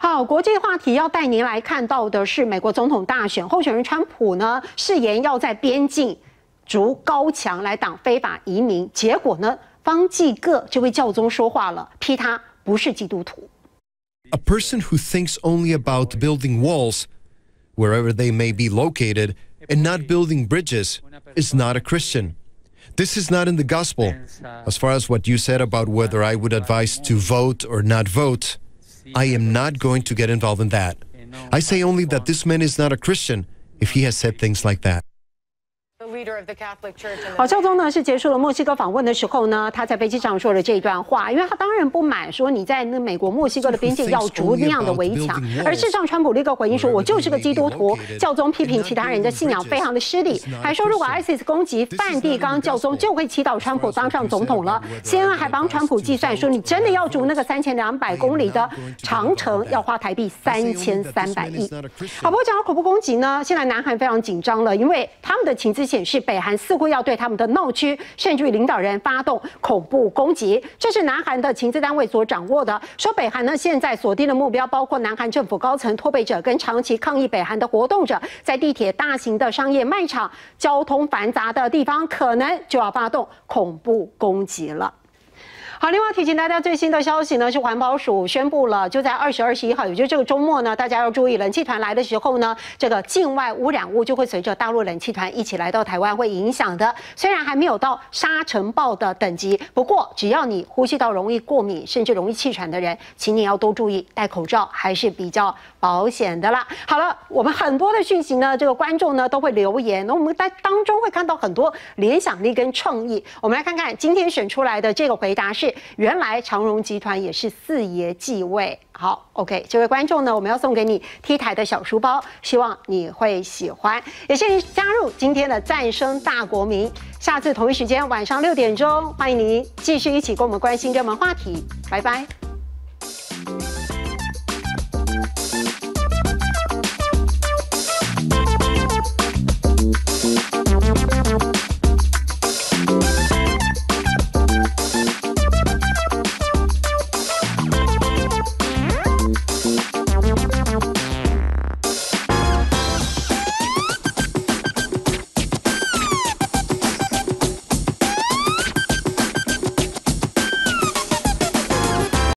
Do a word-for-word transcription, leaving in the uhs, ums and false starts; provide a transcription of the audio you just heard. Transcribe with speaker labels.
Speaker 1: 好，国际话题要带您来看到的是美国总统大选，候选人川普呢誓言要在边境筑高墙来挡非法移民，结果呢，方济各这位教宗说话了，批他不是基督徒。
Speaker 2: A person who thinks only about building walls, wherever they may be located, and not building bridges, is not a Christian. This is not in the gospel. As far as what you said about whether I would advise to vote or not vote, I am not going to get involved in that. I say only that this man is not a Christian if he has said things like that.
Speaker 1: 好，教宗呢是结束了墨西哥访问的时候呢，他在飞机上说了这一段话，因为他当然不满说你在那美国墨西哥的边界要筑那样的围墙，而事实上川普立刻回应说，我就是个基督徒。教宗批评其他人的信仰非常的失礼，还说如果 ISIS 攻击梵蒂冈，教宗就会祈祷川普当上总统了。C N N 还帮川普计算说，你真的要筑那个三千两百公里的长城，要花台币三千三百亿。好，不过讲到恐怖攻击呢，现在南韩非常紧张了，因为他们的情资显示，北韩似乎要对他们的闹区甚至于领导人发动恐怖攻击，这是南韩的情资单位所掌握的。说北韩呢现在锁定的目标包括南韩政府高层脱北者跟长期抗议北韩的活动者，在地铁、大型的商业卖场、交通繁杂的地方，可能就要发动恐怖攻击了。好，另外提醒大家最新的消息呢，是环保署宣布了，就在二十、二十一号，也就是这个周末呢，大家要注意，冷气团来的时候呢，这个境外污染物就会随着大陆冷气团一起来到台湾，会影响的。虽然还没有到沙尘暴的等级，不过只要你呼吸道容易过敏，甚至容易气喘的人，请你要多注意，戴口罩还是比较保险的啦。好了，我们很多的讯息呢，这个观众呢都会留言，那我们在当中会看到很多联想力跟创意。我们来看看今天选出来的这个回答是。原来长荣集团也是四爷继位。好 ，OK， 这位观众呢，我们要送给你 T 台的小书包，希望你会喜欢。也谢谢加入今天的战胜大国民。下次同一时间晚上六点钟，欢迎您继续一起跟我们关心热门话题。拜拜。